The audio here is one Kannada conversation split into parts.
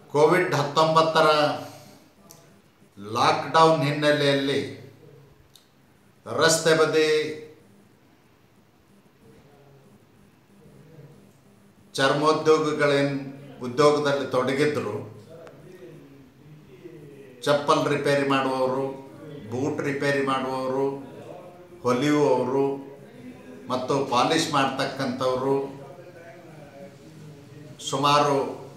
ಕೋವಿಡ್-19 ಲಾಕ್ಡೌನ್ ಹಿನ್ನೆಲೆಯಲ್ಲಿ ರಸ್ತೆ ಬದಿ ಚರ್ಮೋದ್ಯೋಗಿಗಳೇನು ಉದ್ಯೋಗದಲ್ಲಿ ತೊಡಗಿದ್ರು, ಚಪ್ಪಲ್ ರಿಪೇರಿ ಮಾಡುವವರು, ಬೂಟ್ ರಿಪೇರಿ ಮಾಡುವವರು, ಹೊಲಿಯುವವರು ಮತ್ತು ಪಾಲಿಷ್ ಮಾಡ್ತಕ್ಕಂಥವರು ಸುಮಾರು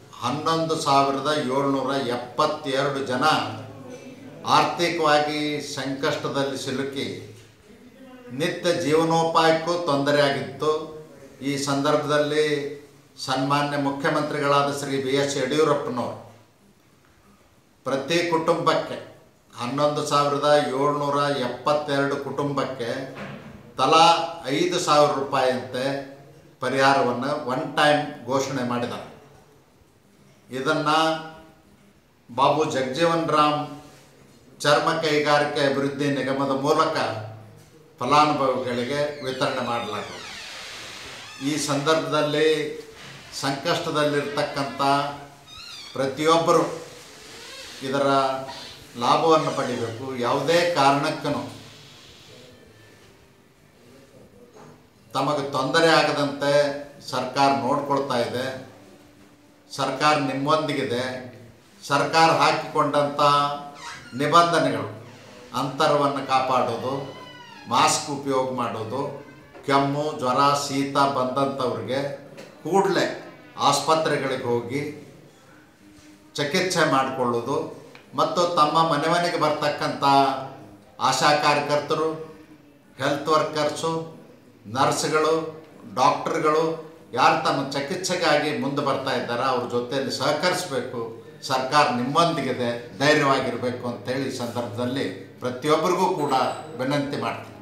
11,772 ಜನ ಆರ್ಥಿಕವಾಗಿ ಸಂಕಷ್ಟದಲ್ಲಿ ಸಿಲುಕಿ ನಿತ್ಯ ಜೀವನೋಪಾಯಕ್ಕೂ ತೊಂದರೆಯಾಗಿತ್ತು. ಈ ಸಂದರ್ಭದಲ್ಲಿ ಸನ್ಮಾನ್ಯ ಮುಖ್ಯಮಂತ್ರಿಗಳಾದ ಶ್ರೀ ಬಿ.ಎಸ್. ಯಡಿಯೂರಪ್ಪನವರು ಪ್ರತಿ ಕುಟುಂಬಕ್ಕೆ 11,772 ಕುಟುಂಬಕ್ಕೆ ತಲಾ 5,000 ರೂಪಾಯಿಯಂತೆ ಪರಿಹಾರವನ್ನು ಒನ್ ಟೈಮ್ ಘೋಷಣೆ ಮಾಡಿದ್ದಾರೆ. ಇದನ್ನು ಬಾಬು ಜಗಜೀವನ್ ರಾಮ್ ಚರ್ಮ ಕೈಗಾರಿಕೆ ಅಭಿವೃದ್ಧಿ ನಿಗಮದ ಮೂಲಕ ಫಲಾನುಭವಿಗಳಿಗೆ ವಿತರಣೆ ಮಾಡಲಾಗುವುದು. ಈ ಸಂದರ್ಭದಲ್ಲಿ ಸಂಕಷ್ಟದಲ್ಲಿರ್ತಕ್ಕಂಥ ಪ್ರತಿಯೊಬ್ಬರು ಇದರ ಲಾಭವನ್ನು ಪಡಿಬೇಕು. ಯಾವುದೇ ಕಾರಣಕ್ಕೂ ತಮಗೆ ತೊಂದರೆ ಆಗದಂತೆ ಸರ್ಕಾರ ನೋಡ್ಕೊಳ್ತಾ ಇದೆ. ಸರ್ಕಾರ ನಿಮ್ಮೊಂದಿಗಿದೆ. ಸರ್ಕಾರ ಹಾಕಿಕೊಂಡಂಥ ನಿಬಂಧನೆಗಳು, ಅಂತರವನ್ನು ಕಾಪಾಡೋದು, ಮಾಸ್ಕ್ ಉಪಯೋಗ ಮಾಡೋದು, ಕೆಮ್ಮು ಜ್ವರ ಶೀತ ಬಂದಂಥವ್ರಿಗೆ ಕೂಡಲೇ ಆಸ್ಪತ್ರೆಗಳಿಗೆ ಹೋಗಿ ಚಿಕಿತ್ಸೆ ಮಾಡಿಕೊಳ್ಳೋದು ಮತ್ತು ತಮ್ಮ ಮನೆಗೆ ಬರ್ತಕ್ಕಂಥ ಆಶಾ ಕಾರ್ಯಕರ್ತರು, ಹೆಲ್ತ್ ವರ್ಕರ್ಸು, ನರ್ಸ್ಗಳು, ಡಾಕ್ಟರ್ಗಳು ಯಾರು ತಮ್ಮ ಚಿಕಿತ್ಸೆಗಾಗಿ ಮುಂದೆ ಬರ್ತಾ ಇದ್ದಾರೆ ಅವ್ರ ಜೊತೆಯಲ್ಲಿ ಸಹಕರಿಸಬೇಕು. ಸರ್ಕಾರ ನಿಮ್ಮೊಂದಿಗಿದೆ, ಧೈರ್ಯವಾಗಿರಬೇಕು ಅಂತೇಳಿ ಈ ಸಂದರ್ಭದಲ್ಲಿ ಪ್ರತಿಯೊಬ್ಬರಿಗೂ ಕೂಡ ವಿನಂತಿ ಮಾಡ್ತೀನಿ.